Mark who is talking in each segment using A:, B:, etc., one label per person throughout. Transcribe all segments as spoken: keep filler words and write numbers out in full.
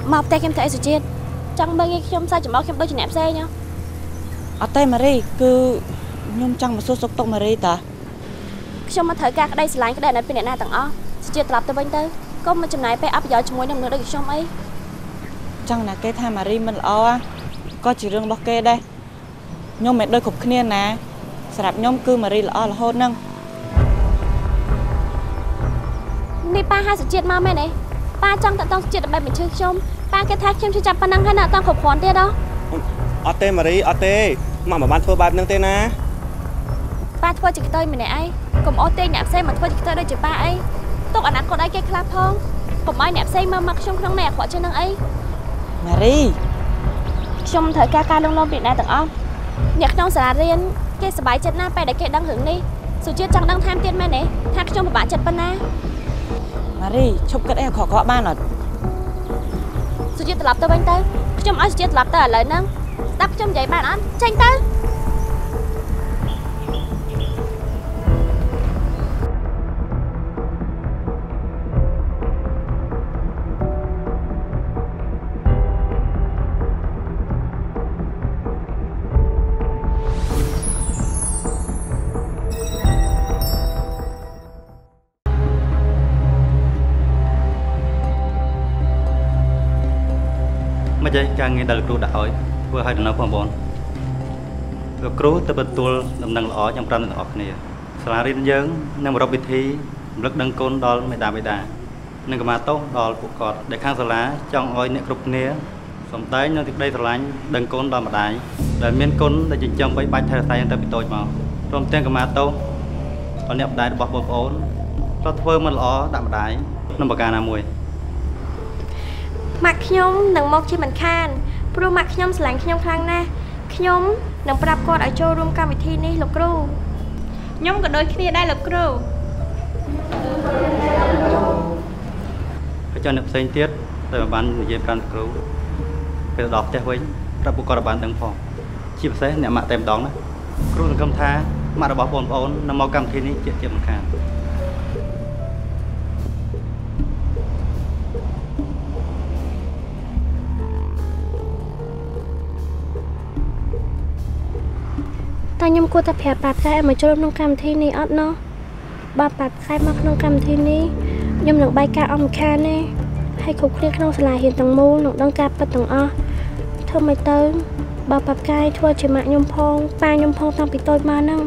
A: មកតែខ្ញុំទៅអីសុជាតិចង់មើលខ្ញុំសាច់ចំអកខ្ញុំដូចជាអ្នកផ្សេងហ៎
B: អត់ទេម៉ារីគឺខ្ញុំចង់មកសួរសុខទុក្ខម៉ារីតា
A: ខ្ញុំមកត្រូវការក្តីស្រឡាញ់ក្តីអាណិតពីអ្នកណាទាំងអស់សុជាតិត្រឡប់ទៅវិញទៅកុំមកចំណាយពេលអបប្រយោជន៍ជាមួយនឹងមនុស្សដូចខ្ញុំអី
B: ចង់ណាគេថាម៉ារីមិនល្អក៏ជារឿងរបស់គេដែរខ្ញុំមិនដូចគ្រប់គ្នាណាសម្រាប់ខ្ញុំគឺម៉ារីល្អរហូតហ្នឹង
A: នេះប៉ាហៅសុជាតិមកមែនទេប៉ាចង់តតងសុជាតិដើម្បីបញ្ជើខ្ញុំប៉ាគេថាខ្ញុំជឿចាប់ប៉ុណ្ណឹងហើយណាអត់តគ្រប់គ្រាន់ទៀតហ៎
C: អត់ទេម៉ារីអត់ទេមកមិនបានធ្វើបែបហ្នឹងទេណា
A: ប៉ាធ្វើជាខ្ទើយម្នាក់ឯងកុំអត់ទេអ្នកផ្សេងមកធ្វើជាខ្ទើយដូចជាប៉ាអីទុកអាណត្តិគាត់អីគេខ្លះផងកុំឲ្យអ្នកផ្សេងមើលមកខ្ញុំក្នុងនៃអាក្រក់ជាងនឹងអី
B: ម៉ារី
A: ខ្ញុំត្រូវការការលងលំពីអ្នកទាំងអស់អ្នកក្នុងសាលារៀនគេសប្បាយចិត្តណាស់ពេលដែលគេដឹងរឿងនេះសុជាតិចង់ដឹងថែមទៀតមែនទេថាខ្ញុំពិបាកចិត្តប៉ុណ្ណា
B: ម៉ារីឈប់គិតអីអាក្រក់ៗបានអត់
A: សុជាតិត្រឡប់ទៅវិញទៅខ្ញុំឲ្យសុជាតិត្រឡប់ទៅឥឡូវហ្នឹងស្ដាប់ខ្ញុំនិយាយបានអត់ចេញទៅ
D: មកចេះការងារដែលលោកគ្រូដាក់ឲ្យធ្វើឲ្យដំណើរបងប្អូនលោកគ្រូទៅទទួលដំណឹងល្អយ៉ាងប្រាំទាំងអស់គ្នាសាលារៀនយើងនឹងរកវិធីរំលឹកដឹងគុណដល់មេដាបេដានិងកម្មាទោសដល់ពួកគាត់ដែលខាងសាលាចង់ឲ្យអ្នកគ្រប់គ្នាសម្ដែងនៅសេចក្តីស្រឡាញ់ដឹងគុណដល់ម្ដាយដែលមានគុណដែលចិញ្ចឹមបីបាច់ថែរក្សាយ៉ាងទៅពីតូចមកព្រមទាំងកម្មាទោសដល់អ្នកម្ដាយរបស់បងប្អូនក៏ធ្វើមិនល្អដាក់ម្ដាយក្នុងប្រការណាមួយ
A: ម៉ាក់ខ្ញុំនឹងមកជាមិនខានព្រោះម៉ាក់ខ្ញុំស្រឡាញ់ខ្ញុំខ្លាំងណាស់ខ្ញុំនឹងប្រាប់គាត់ឲ្យចូលរួមកម្មវិធីនេះលោកគ្រូខ្ញុំក៏ដូចគ្នាដែរលោកគ្រូ
D: ហើយចុះអ្នកផ្សេងទៀតតែបាននិយាយប្រាប់គ្រូពេលដល់ផ្ទះវិញប្រាប់ពួកគាត់បានដឹងផងជាពិសេសអ្នកម៉ាក់តែម្ដងណាគ្រូសង្ឃឹមថាម៉ាក់របស់បងប្អូននឹងមកកម្មវិធីនេះជាជាមិនខាន
A: តែខ្ញុំគួរតែប្រាប់ប៉ាផ្កាយឲ្យមកចូលក្នុងកម្មវិធីនេះអត់ណោះបើប៉ាផ្កាយមកក្នុងកម្មវិធីនេះខ្ញុំនឹងបែកការអមខានទេហើយគ្រប់គ្នាក្នុងសាលារៀនទាំងមូលនឹងដឹងការពិតទាំងអស់ធ្វើមិនទៅបើប៉ាផ្កាយធ្វើជាម៉ាក់ខ្ញុំផងប៉ាខ្ញុំផងតាំងពីតូចមកហ្នឹង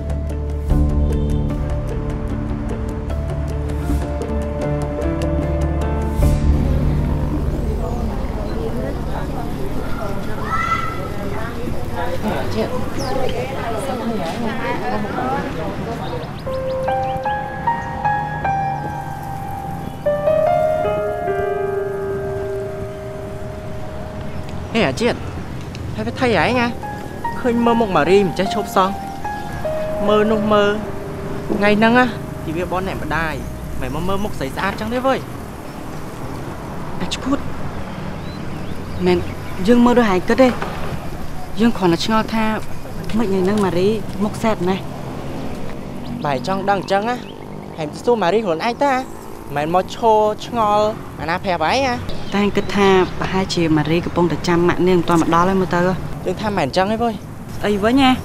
E: ហេអាជាតិហើយវាថៃហើយណាឃើញមើលមុខម៉ារីមិនចេះឈប់សោះមើលនោះមើលថ្ងៃហ្នឹងណាជីវាបនអ្នកម្ដាយមិនមកមើលមុខស្រីស្អាតចឹងទេវើយ
B: អាឈួតមែនយើងមើលដូចហែងគិតទេយើងគ្រាន់តែឆ្ងល់ថាមិនថ្ងៃហ្នឹងម៉ារីមុខសែតណាស់
E: បែរចង់ដឹងអញ្ចឹងណាហែងសួរម៉ារីខ្លួនឯងតាមិនមកឈរឆ្ងល់អាណាប្រាប់ហើយណា
B: តែគិតថាប្រហែលជាម៉ារីកំពុងតែចាំម៉ាក់នាងមិនទាន់មកដល់ហើយមើលទៅ
E: យើងថាមិនអញ្ចឹងទេវើយ
B: អីវិញណា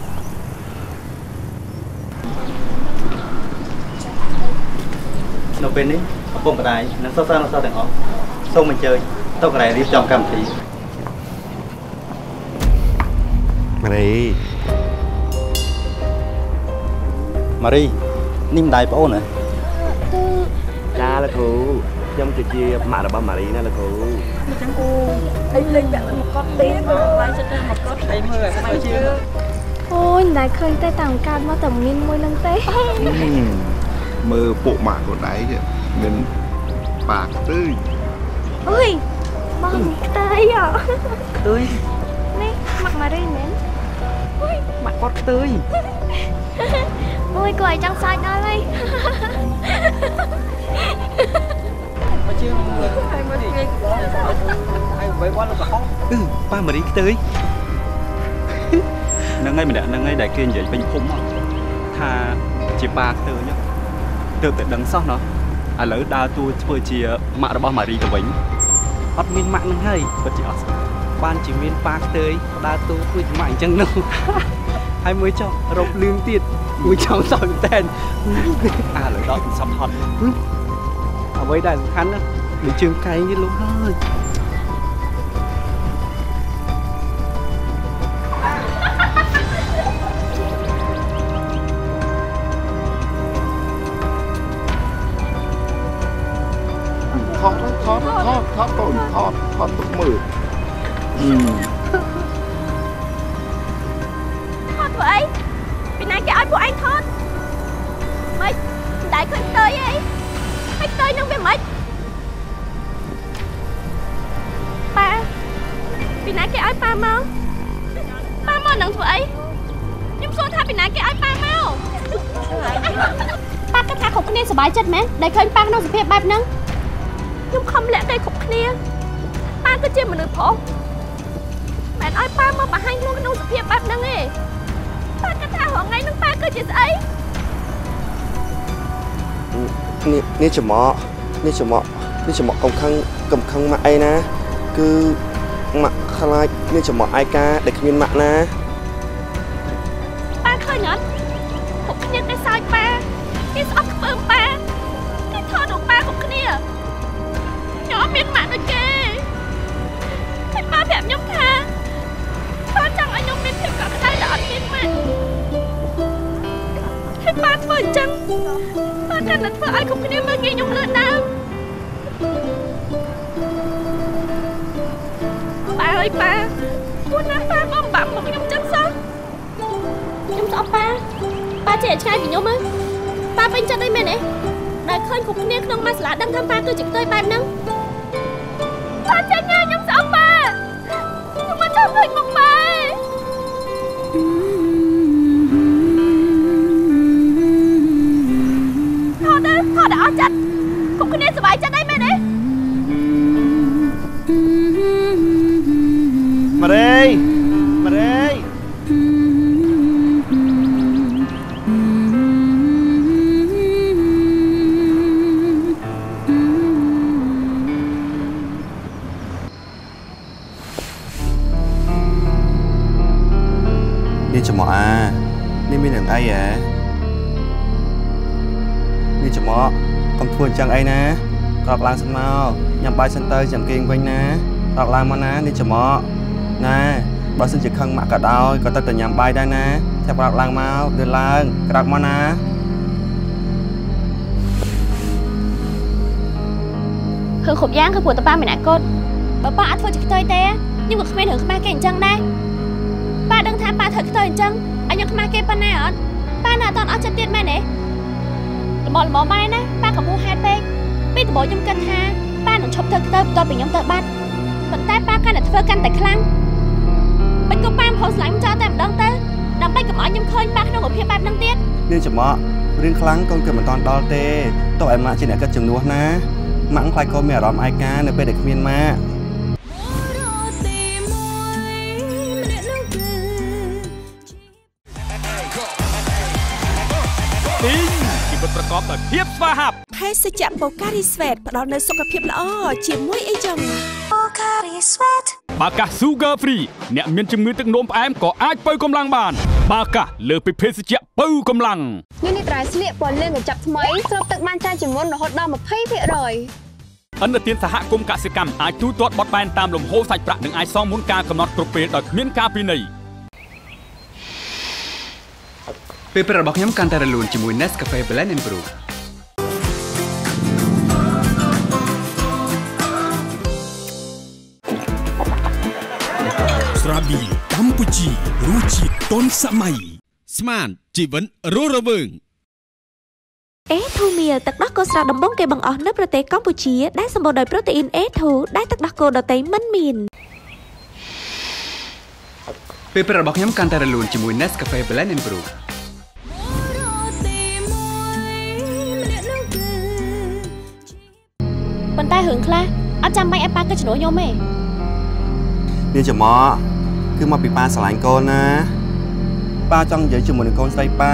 D: នៅពេលនេះឪពុកម្ដាយនិងសិស្សសិស្សទាំងអស់សូមអញ្ជើញទៅកន្លែងរៀបចំកម្មវិធី
C: ម៉ារីម៉ារីនេះម្ដាយប្អូនហ៎
F: ចាលោកគ្រូខ្ញុំគឺជាម៉ាក់របស់ម៉ារីណាលោកគ្រូ
A: អញ្ចឹងអូអីលេងដាក់មកកត់ទេបាយចិត្តមកកត់អីមើលឲ្យជឿអូយមិនដែលឃើញទេតាំងកើតមកតែមានមួយនឹងទេ
G: មើលពួកម៉ាក់ខ្លួនឯងមានប៉ាខ្ទួយ
A: អើយបងខ្ទួយហ៎
B: ខ្ទួយ
A: នេះម៉ាក់ម៉ារីមែន
B: ម៉ាក់គាត់ខ្ទួយ
A: អូយគាត់ឲ្យចង់សាច់ដល់ហើយ
E: មកជឿហើយមកនេះហើយបីវ៉ាន់លោកកោ
D: អឺប៉ាម៉ារីខ្ទួយហ្នឹងហើយម្នាក់ហ្នឹងហើយដែលគេនិយាយពេញភូមិមកថាជាប៉ាខ្ទួយទើបតែដឹងសោះណោះឥឡូវដើរតួធ្វើជាម៉ាក់របស់ម៉ារីទៅវិញ
H: อดมินมักนึงให้ก็จะอดบ้านจีมินปากเตยดาตูคุยใหม่จังนู้ให้มือจอรบลืมติดมือจองสอนแตนอ่าเลยดอกสับฮอตเอาไว้ได้สำคัญนะหรือจึงไกลนี่รู้เลย
G: ทอดทอดทอดทอดต้นทอดทอดทุกมืออืม
A: ทอดvậy vì nãy cái anh của anh thót mấy đại khơi tới ấy hay tới nâng về mấy ba vì nãy cái anh ba mau ba mau nâng vậy nhưng số tha vì nãy cái anh ba mau ba cái thà khục này sờ bài chết mẹ đại khơi ba nó sẽ phê bài nâng nhưng không lẽ đây khục này ba cứ chơi mà được phổ mẹ nói ba mau bà hay luôn cái nó sẽ phê bài nâng ấy ba cái thà họ ngay nâng ba cứ chơi ấy
C: นี่นี่จะเหมาะนี่จะเหมาะนี่จะเหมาะกำคังกำคังมาไอ้นะคือมาคลายนี่จะเหมาะไอ้กาเด็กมีนมานะ
A: ป้าเคยเงินผมขยันได้ซอยป้าที่สอบเปิ่มป้าที่ทอดของป้าของขเนี่ยย้อมมีนมาด้วยเกให้ป้าแบบยกทาทอดจังไอ้ยกมีนถึงกับได้ดอดมีนมาให้ป้าเปิดจังป้ากันนัดเปิดไอ้ของขเนี่ยเมื่อกี้ยกเลือดน้ำป้าเอ้ยป้าคุณนะป้าก็บั่มบอกยกจังซะยกจะเอาป้าป้าเจ๊ชายพี่ยกมั้งป้าเป็นจังได้ไหมเนี่ยได้เคยขุกเนี่ยขนมมาสลัดดังทำป้าคือจิกเตยแบบนั้นป้าเจ๊ง่ายยกจะเอาป้ายกมาจับเลยมองไปพอได้พอได้เอาจัดขุกเนี่ยสบายจังได้ไหมเนี่ย
C: มาเลยมาเลยนี่จะเหมาะอ่ะนี่มีหนึ่งไอ้เหรอนี่จะเหมาะคำทวนจังไอ้นะกรอกลางสันเมายำใบสันเตอร์จำเก่งไว้นะกรอกลางมานะนี่จะเหมาะนะบอสจะขังหมากกระดาวก็ต้องแต่ยำใบได้นะแค่กรอกลางมาเดินล่างกรอกมานะ
A: คือขบย่างคือปวดตาป้าไม่หนักกดป้าป้าอัดเฟอร์จิกเตยเต้nhưng mà khôngถึงมาเก่งจังได้ป้าดังท้าป้าเถิดเตยจังอันยังมาเก่งปานไหนอ่ะป้าหน้าตอนเอาจัดเตียนแม่เนี่ยหมอหมอไม่นะป้ากับผู้ให้เป้ปีตบอกยำกันท้าป้าหนุ่มชอบเถิดเตยตัวเป็นยำเตยบ้านเหมือนใต้ป้ากันแต่เฟอร์กันแต่ครั้งเป็นก็ป้าพอสไลม์จ้าแต่ดังเตยดังไปกับหมอยำเคยป้าขนมกับเพียบแบบดังเตี้ย
C: นี่จะเหมาะเรื่องครั้งก่อนเกิดมันตอนดอลเต้ตัวไอ้มาจีเนี่ยก็จึงนัวนะมังคลายก็ไม่รอมไอ้กาในเป็นเด็กเมียนมา
I: ទីជីវិតប្រកបដោយភាពស្វាហាប់
J: ភេសជ្ជៈបូការីស្វេតផ្ដល់នូវសុខភាពល្អជាមួយអីចឹងបូការីស្វេត
I: បាកា Sugar Free អ្នកមានជំងឺទឹកនោមផ្អែមក៏អាចបើកម្លាំងបានបាកាលើពីភេសជ្ជៈបើកម្លាំង
K: នេះនេះត្រៃស្លៀកពណ៌លឿងកញ្ចប់ថ្មីស្រូបទឹកបានច្រើនជាងមុនរហូតដល់ ยี่สิบเปอร์เซ็นต์
I: អន្តរជាតិសហគមន៍កសិកម្មអាចទូទាត់បត់បែនតាមលំហូរសាច់ប្រាក់និងអាចសងមុនការកំណត់គ្រប់ពេលដោយគ្មានការពិន័យពេលប្ររបស់ខ្ញុំកាន់តែរលូនជាមួយ Nescafe Blend and Brew
L: ស្រាបៀរកម្ពុជារសជាតិទាន់សម័យស្មានជីវិតរស់រវើង
J: អេធូមៀលទឹកដោះគោស្រស់ដំបងគេបង្អស់នៅប្រទេសកម្ពុជាដែលសម្បូរដោយប្រូតេអ៊ីនអេធូដែលទឹកដោះគោដតៃមិនមាន
I: ពេលប្ររបស់ខ្ញុំកាន់តែរលូនជាមួយ Nescafe Blend and Brew
A: ប៉ុន្តែរឿងខ្លះអត់ចាំបាច់ឲ្យប៉ាគិតជំនួសខ្ញុំទេ
C: នេះจะเหมาะគឺមកពីប៉ាស្រឡាញ់កូនណាប៉ាចង់និយាយជាមួយនឹងកូនស្រីប៉ា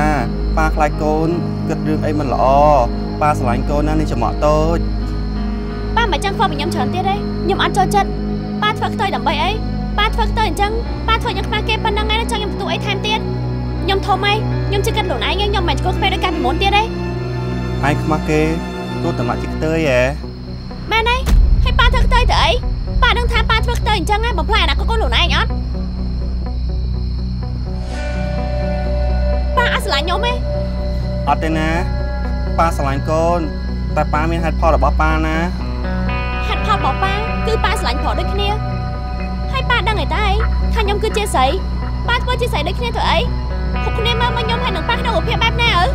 C: ប៉ាខ្លាចកូនគិតរឿងអីមិនល្អប៉ាស្រឡាញ់កូនណានេះจะเหมาะតូច
A: ប៉ាមិនចឹងធ្វើឲ្យខ្ញុំច្រើនទៀតទេខ្ញុំអត់ចូលចិត្តប៉ាធ្វើខ្ទើយដើម្បីអីប៉ាធ្វើខ្ទើយអញ្ចឹងប៉ាធ្វើខ្ញុំខ្មាស់គេប៉ុណ្ណឹងឯងចង់ខ្ញុំទទួលអីថែមទៀតខ្ញុំធំអីខ្ញុំជិះគិតខ្លួនឯងខ្ញុំមិនឆ្កួតខ្វេដូចកាលពីមុនទៀតទេ
C: ឯងខ្មាស់គេទោះតែមកជិះខ្ទើយហ៎
A: មែនទេហើយប៉ាធ្វើខ្ទើយទៅអីប៉ាដឹងថាប៉ាធ្វើខ្ទើយអញ្ចឹងឯងបំផ្លាញអនាគតកូនខ្លួនឯងអត់ប៉ាអត់ស្រឡាញ់ខ្ញុំទេ
C: អត់ទេណាប៉ាស្រឡាញ់កូនតែប៉ាមានហេតុផលរបស់ប៉ាណា
A: ហេតុផលរបស់ប៉ាគឺប៉ាស្រឡាញ់ប្រុសដូចគ្នាហើយប៉ាដឹងអីតើអីថាខ្ញុំគឺជាស្រីប៉ាធ្វើជាស្រីដូចគ្នាទៅអីពួកគ្នាមើលមកខ្ញុំហើយនឹងប៉ាក្នុងរូបភាពបែបណាអើ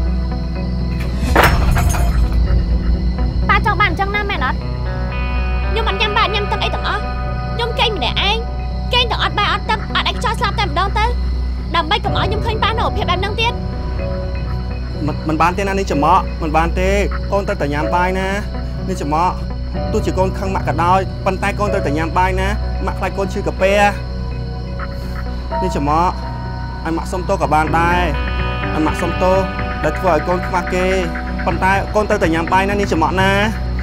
A: ប៉ាចង់បានអញ្ចឹងណាមែនអត់ខ្ញុំអត់ញ៉ាំបាយញ៉ាំទឹកអីទាំងអស់ខ្ញុំកេងម្នាក់ឯងកេងទាំងអត់បាយអត់ទឹកអត់អាចខ្យល់ស្លាប់តែម្ដងទៅដើម្បីកុំឲ្យខ្ញុំឃើញប៉ានៅរូបភាពបែបហ្នឹងទៀត
C: មិនមិនបានទេណានេះច្រមុះមិនបានទេកូនត្រូវតែញ៉ាំបាយណានេះច្រមុះទោះជាកូនខឹងម៉ាក់ក៏ដោយប៉ុន្តែកូនត្រូវតែញ៉ាំបាយណាម៉ាក់ខ្លាចកូនឈឺកាពះនេះច្រមុះឲ្យម៉ាក់សុំទោសក៏បានដែរឲ្យម៉ាក់សុំទោសដែលធ្វើឲ្យកូនខ្មាស់គេប៉ុន្តែកូនត្រូវតែញ៉ាំបាយណានេះច្រមុះណា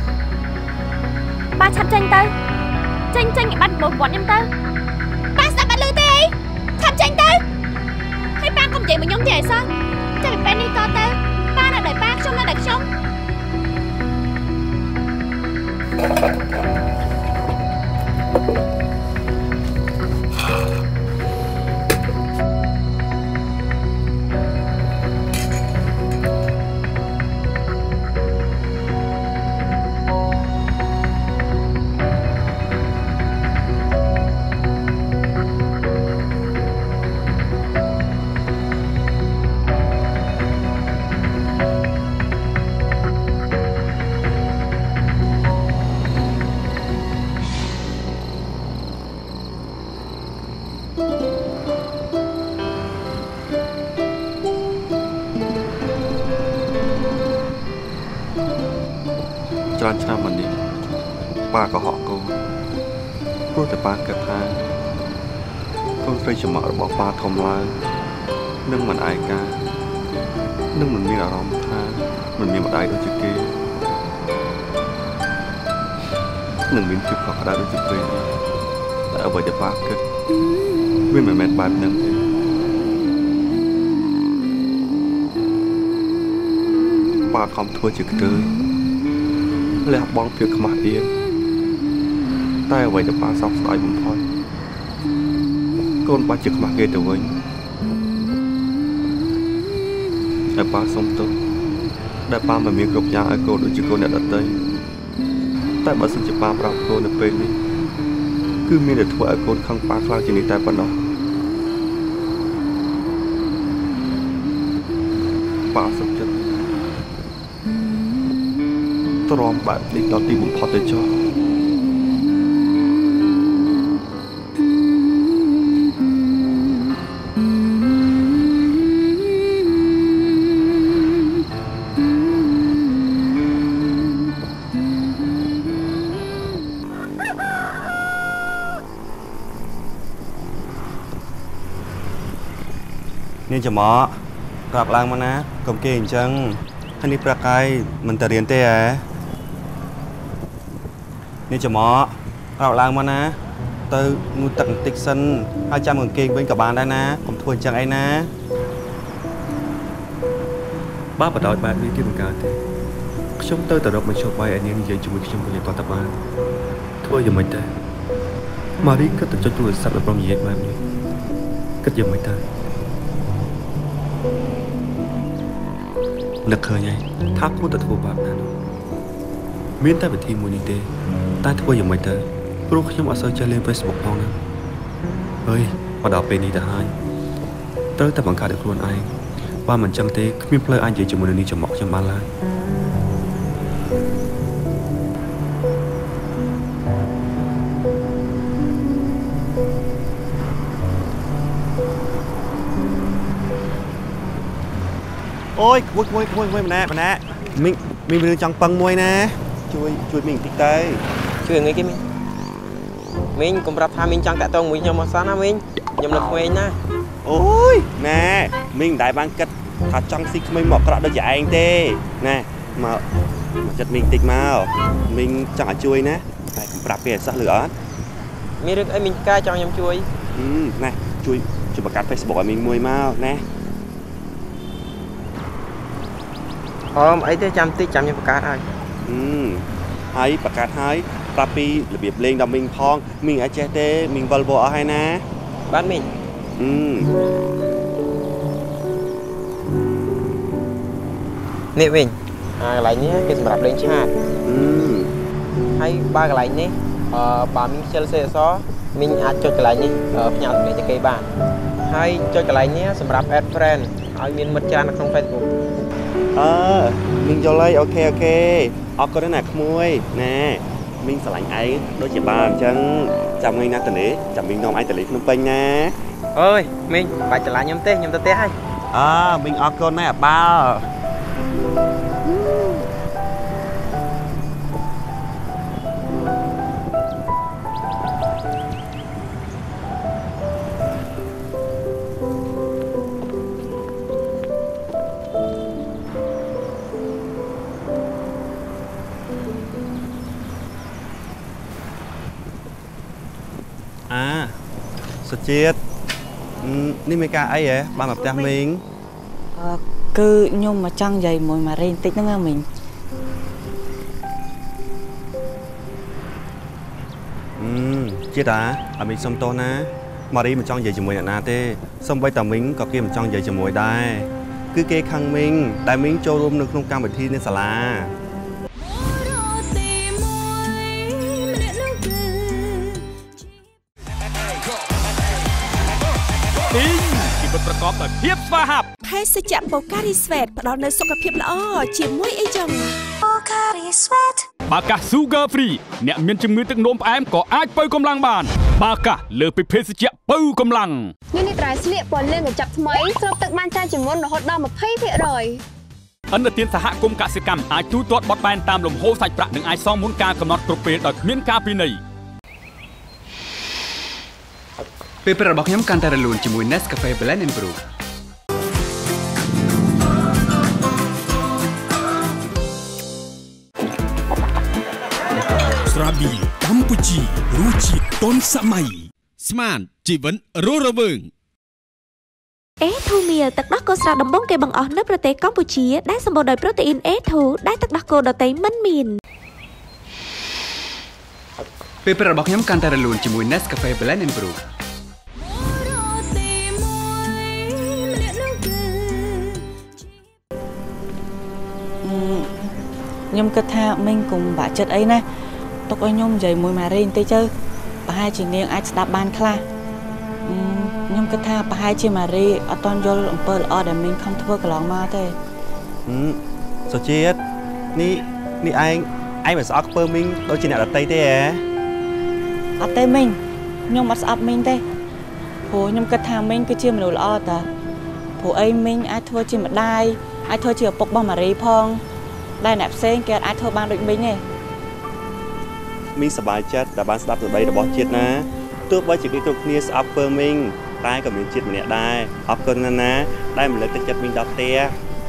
A: ប៉ាឆាប់ចេញទៅចេញចេញឲ្យបាត់មួយវត្តខ្ញុំទៅប៉ាស្ដាប់បាត់លឺទេអីឆាប់ចេញទៅហើយប៉ាកុំនិយាយមកខ្ញុំទេអីសោះចាំពីពេលនេះតទៅប៉ានៅដោយប៉ាខ្ញុំនៅដោយខ្ញុំ
C: ច្រើនឆ្នាំមកនេះប៉ាក៏ហក់កូនព្រោះតែប៉ាគិតថាកូនស្រីច្រមុះរបស់ប៉ាធំឡើងនឹងមិនឯកានឹងមិនមានអារម្មណ៍ថាមិនមានម្ដាយដូចជាគេនឹងមានភាពខកក្តៅដូចជាគេតែអ្វីដែលប៉ាគិតវាមិនមែនបែបហ្នឹងទេប៉ាខំធ្វើជាខ្ទើយលះបង់ភាពខ្មាស់អៀនតែអ្វីដែលប៉ាសោកស្ដាយបំផុតកូនបាច់ជាខ្មាស់គេទៅវិញហើយប៉ាសុំទោសដែលប៉ាមិនមានគ្រប់យ៉ាងឲ្យកូនដូចជាកូនអ្នកដទៃតែបើសិនជាប៉ាប្រាប់កូននៅពេលនេះគឺមានតែធ្វើឲ្យកូនខឹងប៉ាខ្លាំងជាងនេះតែប៉ុណ្ណោះប៉ាសុំចិត្តទ្រាំបែបនេះដល់ទីបំផុតទៅចុះនាងច្រមុះប្រាប់ឡើងមកណាកុំគេអញ្ចឹងហើយនេះប្រកាយមិនទៅរៀនទេហ៎នេះច្រមុះប្រាប់ឡើងមកណាទៅងូតទឹកបន្តិចសិនហើយចាំកង្កេងវិញក៏បានដែរណាកុំធ្វើអញ្ចឹងអីណាបើបដោយបែបនេះទៀតមិនកើតទេខ្ញុំទៅទៅរកមជ្ឈបាយឲ្យនាងនិយាយជាមួយខ្ញុំវិញក៏តបានធ្វើយ៉ាងម៉េចទៅម៉ារីគិតទៅចុចទូរស័ព្ទដល់ប្រមនិយាយបែបនេះគិតយ៉ាងម៉េចទៅនឹកឃើញហើយថាគួរតែធ្វើបែបណានោះមានតែវិធីមួយនេះទេតែធ្វើយ៉ាងម៉េចទៅព្រោះខ្ញុំអត់សូវចេះលេង Facebook ផងណាហើយមកដល់ពេលនេះទៅហើយត្រូវតែបង្កើតឲ្យខ្លួនឯងបើមិនចឹងទេគ្មានផ្លូវអាចនិយាយជាមួយនឹងនេះច្រមុះខ្ញុំបានឡើយអូយមួយមួយមួយមួយម្នាក់ម្នាក់មីងមីងរឿងចង់ពឹងមួយណាជួយជួយមីងបន្តិចទៅ
E: ជួយងាយគេមីងមីងកុំប្រាប់ថាមីងចង់តាក់ទងមួយខ្ញុំមកសិនណាមីងខ្ញុំនៅក្មេងណា
C: អូយណែមីងមិនដែលបានគិតថាចង់ស៊ីក្មេងមកក្រក់ដូចជាឯងទេណែមក mà chặt mình tịch mau mình chẳng ở chui nè phải cũng bạp về sao lửa
E: mi được ấy mình cai cho nhầm chui
C: ừ này chui chụp bạc Facebook của mình mùi mau nè
E: ôm ấy thế chăm tí chăm nhầm bạc rồi
C: ừ ấy bạc hai tapi lebih lên đầm mình phong mình ở che tê mình Volvo ở hai nè
E: bán mình
C: ừ
E: nè mình à lại nhé cái bạc lên chat
C: ừ
E: hay ba cái lại nhé ờ bà mình chơi xe xó mình ăn cho cái lại nhé ở nhà để cho cây bàn hay cho cái lại nhé sầm rạp add friend ai mình mất cha nó không Facebook
C: ờ mình cho lấy ok ok ở có đấy nè mui nè mình sẽ lạnh ấy đôi chị bàn chân chồng mình nè tần lý chồng mình nom ai tần lý nông pênh nè
E: ơi mình phải trở lại nhóm tê nhóm tê tê hay
C: à mình ở con này à ba àสุดจี๊ดนี่ไม่กล้าไอ้เหรอบ้านแบบแตงมิง
B: คือโยมมาจังใหญ่มวยมาเรียนติ๊กนั่งอ่ะมิง
C: อืมจี๊ดอ่ะอามิงสมโตนะมารีมันจังใหญ่จมวยนาเต้สมใบตามิงก็เกี่ยมันจังใหญ่จมวยได้คือเกคังมิงได้มิงโจรวมนึกลงกลางแบบที่ในศาลา
I: ประกอบด้วยเพียบสวาหับ
J: เพศจับโปการีสเวตพอในสุขภาพละอ้อชิมมวยไอจังโปการีสเวต
I: บากาซูเกอร์ฟรีเนี่ยมีจมือตึงโน้มแอมก็อาจเปิดกำลังบานบากาเลือกไปเพศเจ้าเปิดกำลัง
K: นี่นี่ตรายเสียปอนเรื่องกับจับทำไมสรุปตึกบ้านใจจิมวนหดดอมมาเพ่เพ่อร่อย
I: อันเตียนสหกรมกสิกรรมอาจจูตรวจบอดแบนตามลมโฮใส่ประหนึ่งไอซองมุนการกำหนดกรุเปรดเมียนกาปีนี
H: ពេលប្រាប់របស់ខ្ញុំកាន់តែរលូនជាមួយ Nescafe Blend and Brew
L: ស្រាបៀរកម្ពុជារសជាតិទាន់សម័យស្មានជីវិតរស់រវើង
J: អេធូមៀលទឹកដោះគោស្រស់ដំបងគេបង្អស់នៅប្រទេសកម្ពុជាដែលសម្បូរដោយប្រូតេអ៊ីន អេ ធូ ដែលទឹកដោះគោដតៃមិនមាន
H: ពេលប្រាប់របស់ខ្ញុំកាន់តែរលូនជាមួយ Nescafe Blend and Brew
B: nhom kết tha mình cùng bà chất ấy nè tôi coi nhom dậy mùi mà riêng tây chơi bà hai chỉ niềng ai đạp bàn kha nhom kết tha bà hai chỉ mà ri ở toàn vô lồng bờ ở để mình không thua cái lòng ma thế
C: ừ sao chết ni ni anh anh phải sao bờ mình đôi chỉ nào là tây thế à
B: ở tây mình nhom mà sao mình thế phù nhom kết tha mình cứ chia mà đồ lo ta phù ấy mình ai thua chỉ mà đai ai thua chỉ ở bọc bao mà ri phongได้แนบเส้นแกไอเธอบางโดยมิงไง
C: มิงสบายจัดแต่บ้านสตับตัวใดแต่บอสจิตนะตัวไว้จะกินตัวนี้สอัพเปอร์มิงตายกับมิงจิตมันเนี่ยได้อัพเกินนั่นนะได้มันเลยติดจัดมิงดับเตะ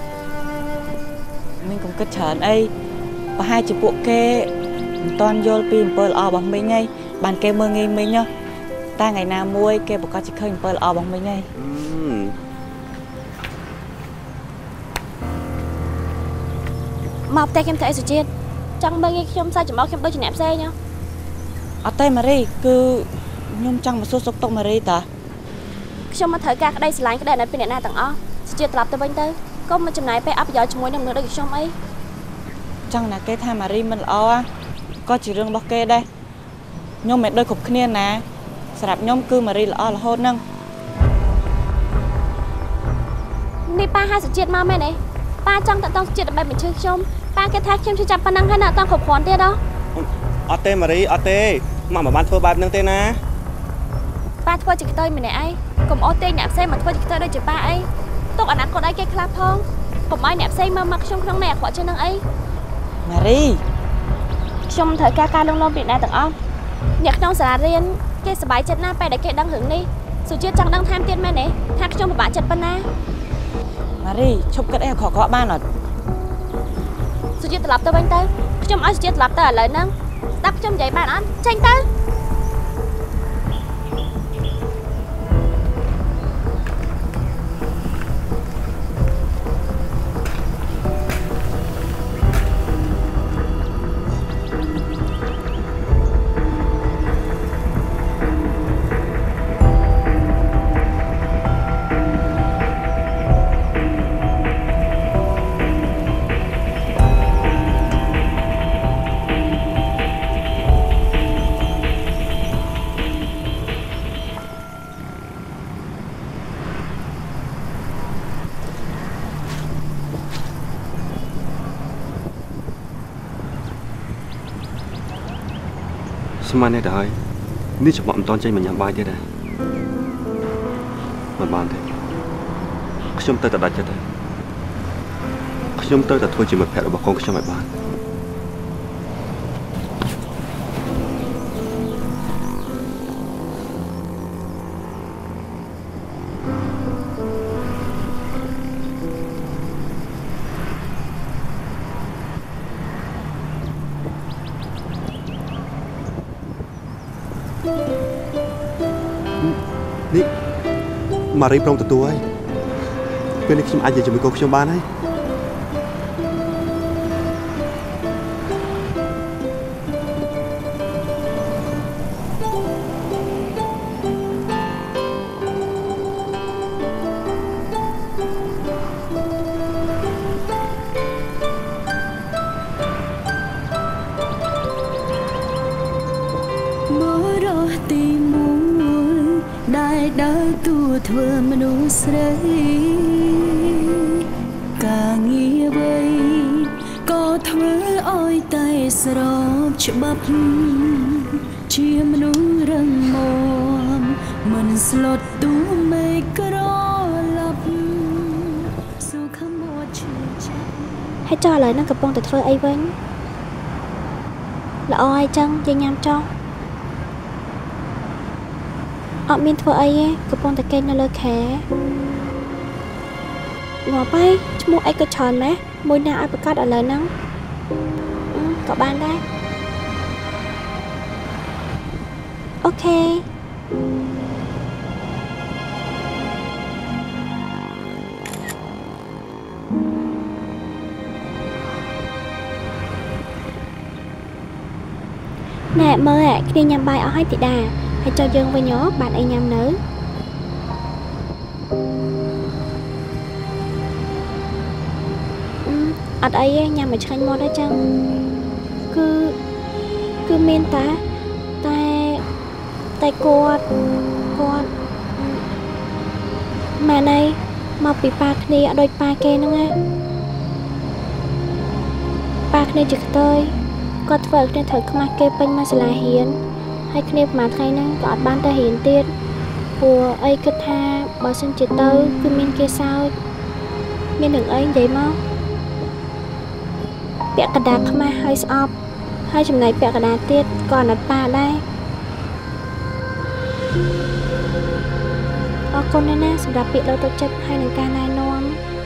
B: มิงcũng kết chởn ấy và hai chữ bộ kê toàn vô pin pearl ở bằng mình ngay bàn kê mưa nghi mình nhá ta ngày nào mua kê bộ con chỉ khơi pearl ở bằng mình ngay
A: mà tay em thấy sự chết chẳng bao nhiêu trong sai chỉ bảo em đôi chỉ nẹp xe nhá
B: ở tay Marie cứ nhung chẳng một số số tông Marie ta
A: trong mà thời ca cái đây slide cái đây là bên này tầng o sự chết tập tới bên tới có một chừng này phải áp giờ chung với năm nữa đây trong ấy
B: chẳng là cái tham Marie mình lo có chỉ riêng bọc kê đây nhung mẹ đôi cục kia nè sạp nhung cứ Marie là là hôn nâng
A: đi ba hai sự chết mau mẹ này ba trong tận tông chuyện bài mình chơi trong ba cái thác trong chơi chặt năng hay là tao khổ khoản thế đó
C: ở tê mà đi ở tê mà mà ban thua ba nâng tê na
A: ba thua chỉ tôi mình này ai cùng ô tê nhạc xe mà thua chỉ tôi đây chỉ ba ấy tôi ở nãy còn ai cái clap không cùng ai nhạc xe mà mặc trong trong này khỏi chơi năng ấy
B: Marie
A: trong thời ca ca lông lông bị này tặng ông nhạc trong xả riêng cái sờ bài chân naไป để cái đăng hưởng đi sự chưa chẳng đăng tham tiền mẹ này thác trong một bạn chật ban na
B: Marie chụp cái đây khó khó ban rồi
A: សុជាត្រឡប់ទៅវិញទៅខ្ញុំឲ្យសុជាត្រឡប់ទៅឥឡូវហ្នឹងស្ដាប់ខ្ញុំនិយាយបានអត់ចេញទៅ
C: ស្មាននេះទៅហើយនេះច្បក់មិនតន់ចេញមកញ៉ាំបាយទៀតដែរមិនបានទេខ្ញុំទៅតែដាច់ចិត្តទេខ្ញុំទៅតែធ្វើជាមិត្តភក្តិរបស់កូនខ្ញុំឲ្យបាននេះម៉ារីព្រមទទួលហើយពេលនេះខ្ញុំអាចនិយាយជាមួយកូនខ្ញុំបានហើយ
M: ធ្វើមនុស្សស្រីការងារអ្វីក៏ធ្វើឲ្យតែស្របច្បាប់ជាមនុស្សរឹងមាំមិនស្លុតទូមេក្រឡាប់សុខមកឈឺចាប់
A: ហើយចុះឥឡូវហ្នឹងកំពុងតែធ្វើអីវិញល្អហើយចឹងយើងញ៉ាំចុះអត់មានធ្វើអីទេកំពុងតែគេងនៅលើខែងាប់ហើយឈ្មោះអីក៏ច្រើនម៉េះមួយណាឲ្យប្រកាសឥឡូវហ្នឹងក៏បានដែរអូខេណែមើលគ្នាញ៉ាំបាយអស់ហើយទីតាហើយចុះយើងវិញហ៎បានអីញ៉ាំនៅអត់អីទេញ៉ាំឲ្យឆ្ងាញ់មកដែរចឹងគឺគឺមានតាតែតែគាត់គាត់ម៉ែណៃមកពីប៉ាគ្នាអត់ដូចប៉ាគេហ្នឹងណាប៉ាគ្នាជាខ្ទើយគាត់ធ្វើឲ្យគ្នាត្រូវខ្មាស់គេពេញមកសាលារៀនហើយគ្នាប្រហែលថ្ងៃហ្នឹងក៏អត់បានទៅរៀនទៀតព្រោះអីគិតថាបើសិនជាទៅគឺមានគេសើចមាននឹងអីនិយាយមកពាក់កណ្ដាលខ្មាស់ហើយស្អប់ហើយចំណែកពាក់កណ្ដាលទៀតក៏អត់ប៉ាដែរអរគុណណាស់សម្រាប់ពាក្យលើកទឹកចិត្តហើយនឹងការណែនាំ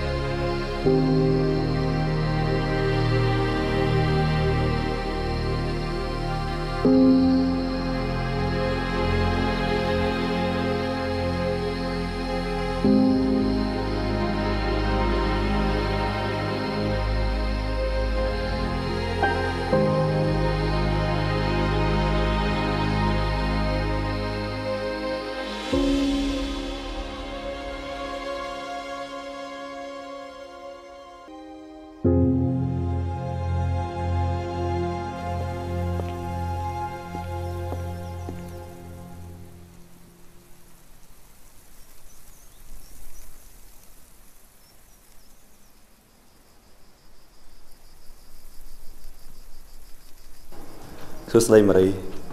C: សួស្តីម៉ារី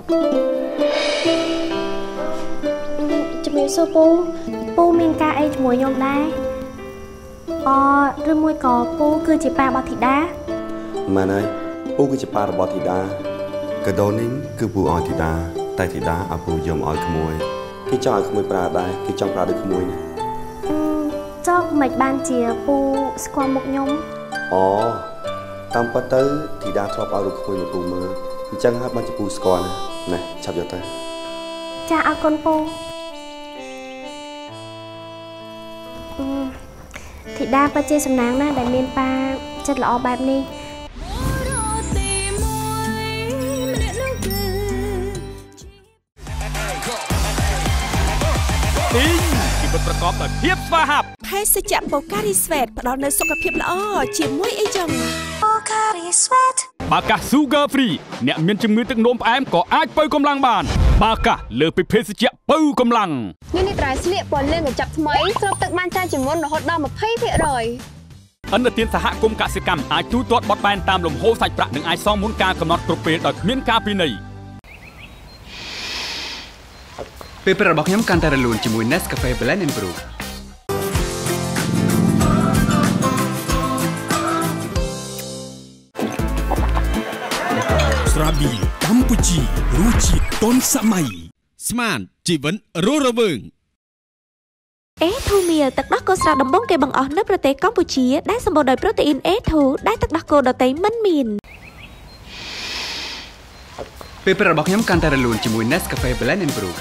A: ជំរាបសួរពូពូមានការអីជាមួយខ្ញុំដែរអឬមួយក៏ពូគឺជាប៉ារបស់ធីតា
C: ម៉ែណៃពូគឺជាប៉ារបស់ធីតាកាដូនេះគឺពូឲ្យធីតាតែធីតាឲ្យពូយកមកឲ្យក្មួយគេចង់ឲ្យក្មួយប្រើដែរគេចង់ប្រើដូចក្មួយណា
A: ចុះមិនបានជាពូស្គាល់មុខខ្ញុំ
C: អូតាមពិតទៅធីតាធ្លាប់ឲ្យរូបក្មួយមកពូមើលអញ្ចឹងហើយបានជាពូស្គាល់ណាឆាប់យកទៅ
A: ចាអរគុណពូធីតាពិតជាសំណាងណាស់ដែលមានប៉ាចិត្តល្អបែបនេះ
I: ទីងជីវិតប្រកបដោយភាពស្វាហាប់
J: ភេសជ្ជៈបូការីស្វេតផ្ដល់នូវសុខភាពល្អជាមួយអីចឹងបូការីស្វេត
I: បាកា Sugar Free អ្នកមានជំងឺទឹកនោមផ្អែមក៏អាចបើកម្លាំងបានបាកាលើពីភេសជ្ជៈបើកម្លាំង
K: នេះនេះត្រៃស្លៀកពណ៌លឿងកញ្ចប់ថ្មីស្រូបទឹកបានច្រើនជាងមុនរហូតដល់ ยี่สิบเปอร์เซ็นต์
I: អន្តរជាតិសហគមន៍កសិកម្មអាចទូទាត់បត់បែនតាមលំហូរសាច់ប្រាក់និងអាចសងមុនការកំណត់គ្រប់ពេលដោយគ្មានការពិន័យ
H: ពេលព្រឹករបស់ខ្ញុំកាន់តែរលូនជាមួយ Nescafe Blend and Brew
L: ស្រាប៊ីកម្ពុជារសជាតិទាន់សម័យស្មានជីវិតរស់រវើង
J: អេធូមៀលទឹកដោះគោស្រស់ដំបងគេបង្អស់នៅប្រទេសកម្ពុជាដែលសម្បូរដោយប្រូតេអ៊ីន អេ ធូ ដែលទឹកដោះគោដតៃមិនមាន
H: ពេលព្រឹករបស់ខ្ញុំកាន់តែរលូនជាមួយ Nescafe Blend and Brew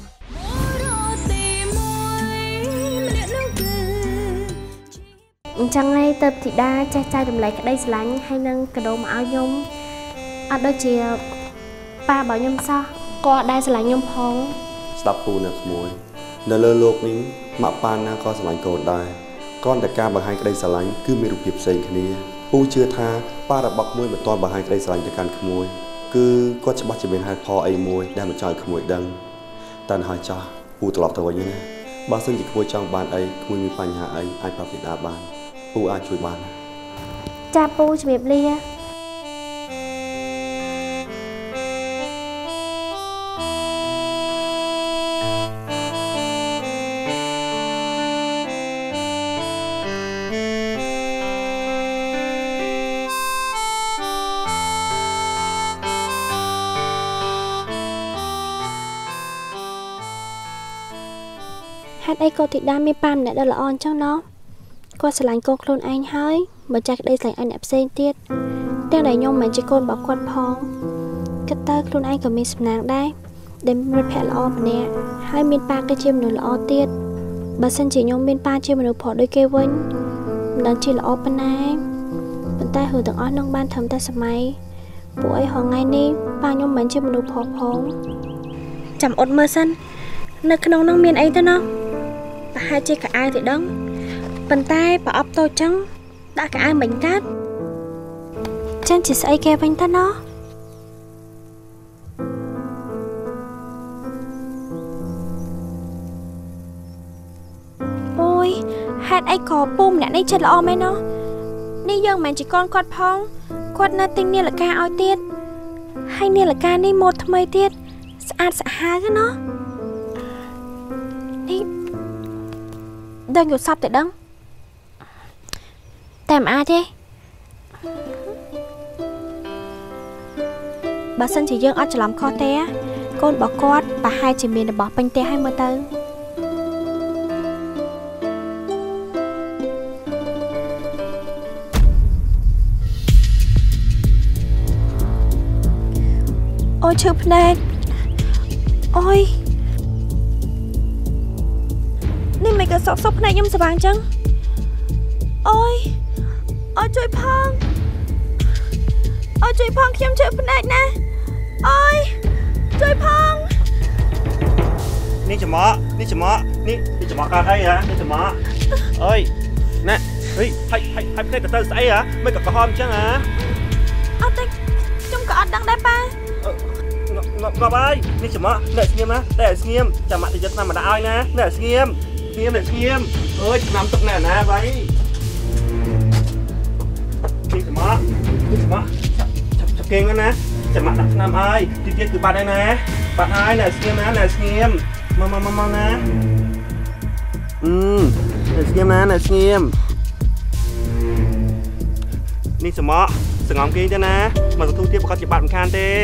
A: អញ្ចឹងហើយទៅធីតាចេះចែករំលែកក្តីស្រឡាញ់ហើយនឹងកាដូមកឲ្យខ្ញុំអត់ដូចជាប៉ារបស់ខ្ញុំសោះក៏ដែរស្រឡាញ់ខ្ញុំផង
C: ស្ដាប់ពូណាក្មួយនៅលើโลกនេះម៉ាក់ប៉ាណាក៏ស្រឡាញ់កូនដែរគ្រាន់តែការបង្ហាញក្តីស្រឡាញ់គឺមានរូបភាពផ្សេងគ្នាពូជឿថាប៉ារបស់ក្មួយមិនទាន់បង្ហាញក្តីស្រឡាញ់ទៅកាន់ក្មួយគឺគាត់ច្បាស់ជាមានហេតុផលអីមួយដែលមិនចង់ឲ្យក្មួយដឹងតែហើយចោះពូត្រឡប់ទៅវិញណាបើសិនជាក្មួយចង់បានអីក្មួយមានបញ្ហាអីអាចប្រាប់ធីតាបានពូអាចជួយបាន
A: ចាពូជំរាបលាហេតុអីក៏ធីតាមានប៉ាម្នាក់ដ៏ល្អអញ្ចឹងណោះគាត់ស្រឡាញ់កូនខ្លួនឯងហើយមិនចាស់ក្តីស្រឡាញ់ឲ្យអ្នកផ្សេងទៀតទាំងដែលខ្ញុំមិនជាកូនរបស់គាត់ផងគិតទៅខ្លួនឯងក៏មានសំណាងដែរដែលមានមិត្តភក្តិល្អម្នាក់ហើយមានប៉ាគឺជាមនុស្សល្អទៀតបើសិនជាខ្ញុំមានប៉ាជាមនុស្សប្រុសដូចគេវិញមិនដឹងជាល្អប៉ុណ្ណាប៉ុន្តែរឿងទាំងអស់នឹងបានត្រឹមតែសម័យពួកអីហងៃនេះប៉ាខ្ញុំមិនជាមនុស្សប្រុសផងចាំអត់មើលសិននៅក្នុងនោះមានអីទៅណោះប្រហែលជាកៅអៅទៅដឹងប៉ុន្តែប្រអប់តូចចឹងដាក់កៅអៅមិនកាត់ចឹងជាស្អីគេវិញទៅណោះអូយហេតុអីក៏ពូម្នាក់នេះចិត្តល្អមែនណោះនេះយើងមិនជាកូនគាត់ផងគាត់នៅទិញនាឡិកាឲ្យទៀតហើយនាឡិកានេះម៉ូដថ្មីទៀតស្អាតស្អាតណាស់នេះដឹងយល់សັບតែដឹងតែមិនអាចទេបើសិនជាយើងអត់ច្រឡំខុសទេកូនរបស់គាត់ប្រហែលជាមានរបស់ពេញទេឲ្យមើលទៅអូយឈឺភ្នែកអូយនេះមិនក៏សក់សក់ភ្នែកខ្ញុំស្វាងចឹងអូយអូយជួយផងអូយជួយផងខ្ញុំឈឺភ្នែកណាអូយជួយផង
C: នេះច្រមុះនេះច្រមុះនេះនេះច្រមុះកើតអីហ៎នេះច្រមុះអើយណែហីហើយហើយហើយភ្នែកទៅទៅស្អីហ៎មិនក៏ក្រហមអញ្ចឹងហ៎
A: អត់ទេខ្ញុំក៏អត់ដឹងដែរប៉ា
C: ងាប់ហើយនេះច្រមុះនៅស្ងៀមណាតែស្ងៀមចាំមកទៅយកឆ្នាំមកដាក់ឲ្យណានៅស្ងៀមស្ងៀមនៅស្ងៀមអើយឆ្នាំទុកណែណាវ៉ៃនេះច្រមុះនេះច្រមុះចាប់ចាប់គេងណាចាំមកដាក់ឆ្នាំឲ្យទីទៀតគឺបាត់ហើយណាបាត់ហើយនៅស្ងៀមណានៅស្ងៀមមកមកមកណាអឺនៅស្ងៀមណានៅស្ងៀមនេះច្រមុះសង្ងំគេងទៅណាមកទទួលទៀតប្រកាសជាបាត់មិនខានទេ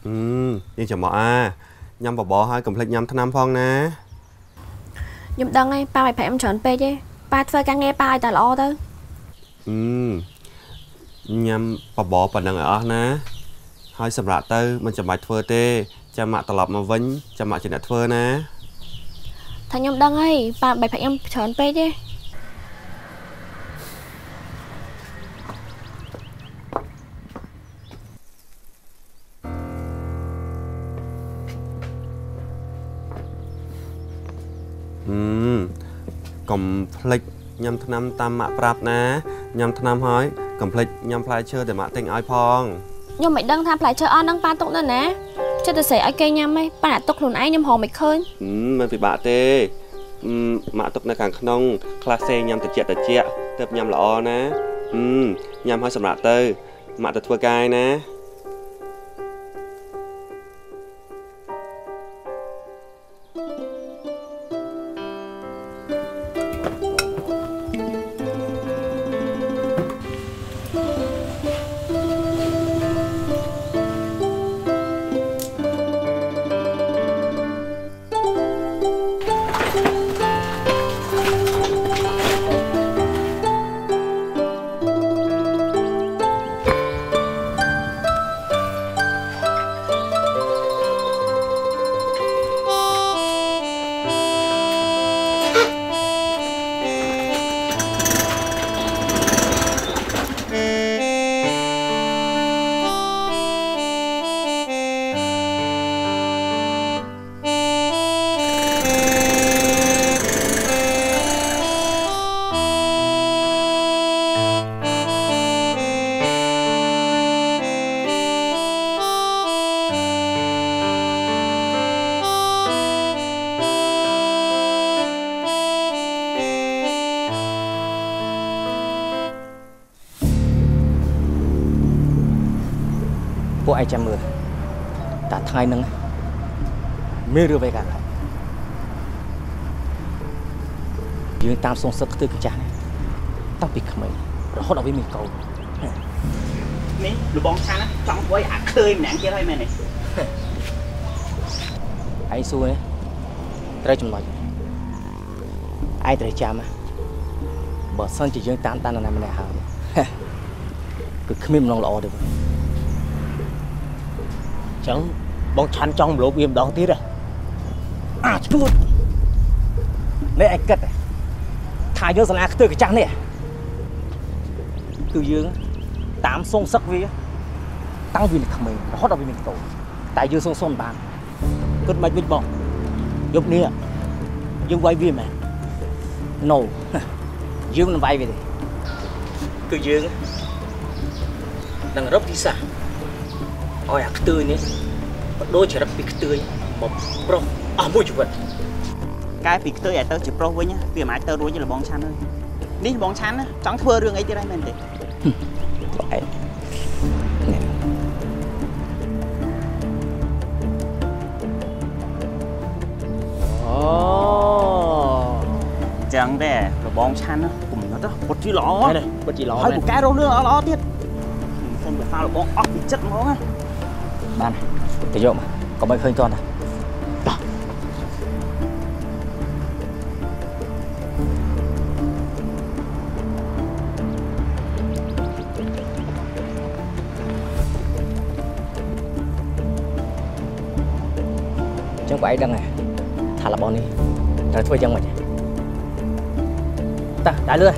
C: อืมยังจะบอกอ่ะยำบอบอให้cầm nhâm tháng năm phong nè
A: nhâm đăng ấy ba mày phải em chọn pe chứ ba phơi càng nghe ba ta lo thôi
C: ừ nhâm bò bò phần đằng ở nè hai sầm rạ tư mình chậm bài phơi tê cha mạ tập mà vinh cha mạ chỉ đặt phơi nè
A: thằng nhâm đăng ấy ba mày phải em chọn pe chứ
C: ừ complete nhâm tháng năm tam mạ prap nè nhâm tháng năm hỏi complete nhâm play chơi để mạ tình ai phong
A: nhưng mày đăng tham play chơi on đăng ba tụng nữa nè cho tôi sẽ ai cây nhâm ấy ba đã tụng luôn ấy nhâm hồ mày khơi
C: ừ mình phải bạ tê ừ mạ tụng là càng không class nhâm tự chẹt tự chẹt tập nhâm lọ nè ừ nhâm hỏi sầm rạ tư mạ tự thua cay nè
E: ពួកឯងចាំមើលតាថ្ងៃហ្នឹងមានរឿងអ្វីកើតយើងតាមសងសឹកធ្វើកាចាស់នេះតាំងពីក្មេងរហូតដល់វាមានកូន
N: នេះលបងឆានចង់ធ្វើឲ្យអាឃើញម្នាក់ទៀតហើយមែនទេ
E: ឯងសួរត្រូវចំណុចឯងត្រូវចាំបើសិនជាយើងតាមដាននរណាម្នាក់ហើយគឺគ្មានម្ដងល្អទេចឹងបងឆាន់ចង់មលោបវាម្ដងទៀតហ៎អាឈ្នួតនេះឯងគិតថាយើងសាលាខ្ទើកាចាស់នេះគឺយើងតាមសងសឹកវាតាំងវានៅក្មេងរហូតដល់វាមានកូនតែយើងសងសុំបានគិតមិនវិញបងយប់នេះយើងវាយវាមែន no យើងមិនវាយវាទេគឺយើងនឹងរកទីសាឲ្យអាខ្ទើយនេះបដូរចរិតពីខ្ទើយមកប្រុសអស់មួយជីវិត
N: កែពីខ្ទើយឲ្យទៅជាប្រុសវិញវាមិនអាចទៅរួចទេលបងឆាន់ហើយនេះលបងឆាន់ចង់ធ្វើរឿងអីទៀតហើយមែនទេ
E: ឯងអូ
N: ចឹងដែរលបងឆាន់គុំណត់ពុតជីល្អ
E: ពុតជីល្អ
N: ហើយកែរករឿងល្អៗទៀតសុំទៅថាលបងអស់ពីចិត្តហ្មងណា
E: បានទៅយកមកកុំឲ្យឃើញតន់តាចឹងបងឯងដឹងថាលបងនេះត្រូវធ្វើយ៉ាងម៉េចតាដើរលឿន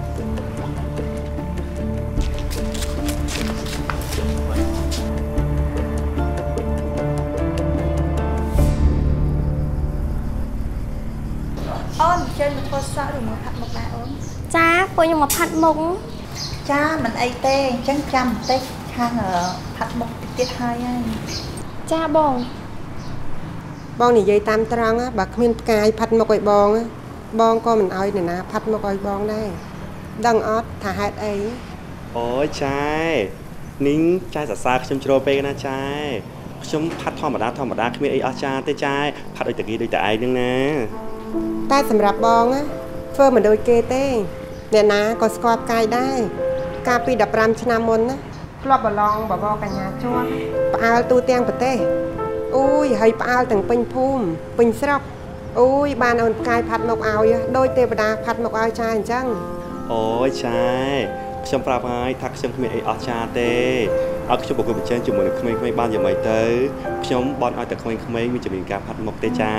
O: អូនចេញមកធ្វើសក់ឬមកផាត់មុខដែរអូន
A: ចាពួកខ្ញុំមកផាត់មុខ
O: ចាមិនអីទេអញ្ចឹងចាំបន្តិចខាងផាត់មុខទៀតហើយហើយ
A: ចាបង
P: បងនិយាយតាមត្រង់បើគ្មានផ្កាយផាត់មុខឲ្យបងបងក៏មិនឲ្យអ្នកណាផាត់មុខឲ្យបងដែរដឹងអត់ថាហេតុអី
C: អូយចាយនីងចាយសរសើរខ្ញុំជ្រោពេកណាចាយខ្ញុំផាត់ធម្មតាធម្មតាគ្មានអីអស្ចារ្យទេចាយផាត់ឲ្យតាគីដូចតែឯងហ្នឹងណា
P: តែសម្រាប់បងធ្វើមិនដូចគេទេអ្នកណាក៏ស្គាល់ផ្កាយដែរកាលពីដប់ប្រាំឆ្នាំមុនណាធ្លាប់ប្រឡងបបកញ្ញាជាប់ផ្អើលទូទាំងប្រទេសអូយហើយផ្អើលទាំងពេញភូមិពេញស្រុកអូយបានអូនផ្កាយផាត់មកឲ្យដោយទេវតាផាត់មកឲ្យចាអញ្ចឹង
C: អូយចាខ្ញុំប្រាប់ហើយថាខ្ញុំគ្មានអីអស្ចារ្យទេឲ្យខ្ញុំប្រកួតប្រជែងជាមួយនឹងក្មេងៗបានយ៉ាងម៉េចទៅខ្ញុំបន់ឲ្យតែក្មេងៗមានជំនាញការផាត់មុខទេចា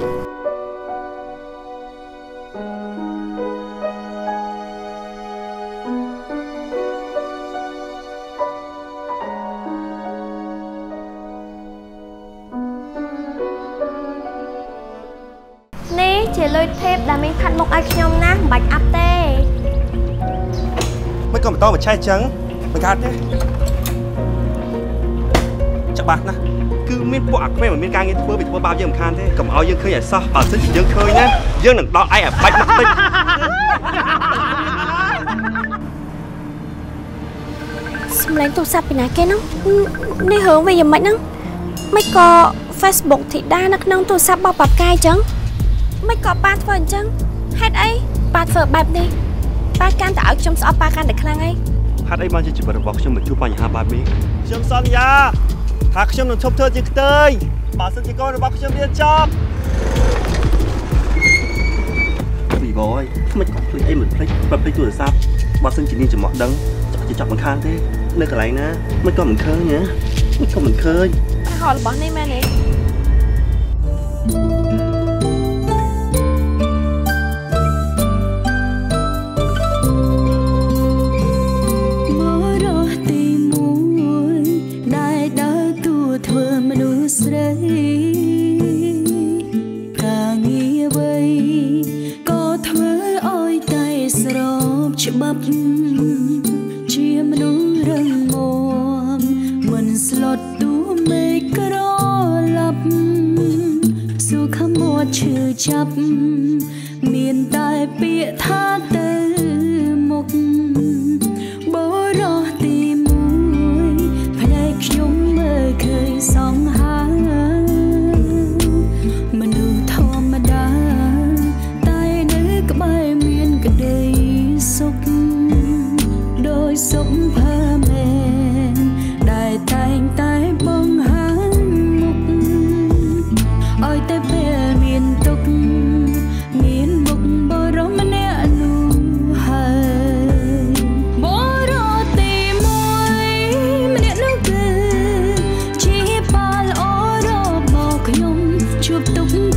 A: នេះជាលុយថេបដែលមានផាត់មុខឲ្យខ្ញុំណាមិនបាច់អាប់ទេ
C: មិនក៏មិនតមកឆេះចឹងមិនកើតទេច្បាស់ណាស់គឺមានពួកអាក្មេងមិនមានការងារធ្វើពីធ្វើបាបយើងមិនខានទេកុំឲ្យយើងឃើញឲ្យសោះបើសិនជាយើងឃើញណាយើងនឹងដោះឯងឲ្យបាច់មកតិច
A: សម្លេងទូរស័ព្ទពីណាគេហ្នឹងនេះរឿងវាយ៉ាងម៉េចហ្នឹងមិនក៏ Facebook ធីតានៅក្នុងទូរស័ព្ទរបស់ប៉ាប់កាយចឹងមិនក៏ប៉ាធ្វើអញ្ចឹងហេតុអីប៉ាធ្វើបែបនេះប៉ាកាន់តែឲ្យខ្ញុំស្អប់ប៉ាកាន់តែខ្លាំងអី
C: ហេតុអីបានជាជីវិតរបស់ខ្ញុំមិនជួបបញ្ហាបែបនេះខ្ញុំសន្យាថាខ្ញុំនឹងឈប់ធ្វើជាខ្ទើយបើសិនជាកូនរបស់ខ្ញុំរៀនចប់ពីបយមិនក៏ភ្លេចអីមិនភ្លេចបើភ្លេចទូរស័ព្ទបើសិនជានាងចំអកដឹងចាក់ជាចាប់មិនខានទេនៅកន្លែងណាមិនក៏មិនឃើញណាមិនក៏មិនឃើញ
A: ប៉ាហៅរបស់នេះមែនទេ
M: ស្រីការងារអ្វីក៏ធ្វើឲ្យតែស្របច្បាប់ជាមនុស្សរឹងមាំមិនស្លុតទូមេក្រឡាប់សុខមាត់ឈឺចាប់មានតែពាក្យថាទៅមុខបរោះទីមួយភ្នែកខ្ញុំមើលឃើញសង្ហាមនុស្សធម្មតាតែនៅក្បែរមានក្តីសុខដោយសុខភើមែនដែលតែងតែបង្ហាញមុខឲ្យតែពេលមានទុក្ខមានមុខបរមម្នាក់នោះហើយបរោះទីមួយម្នាក់នោះគឺជាប៉ាល្អរបស់ខ្ញុំជួបទុក្ខ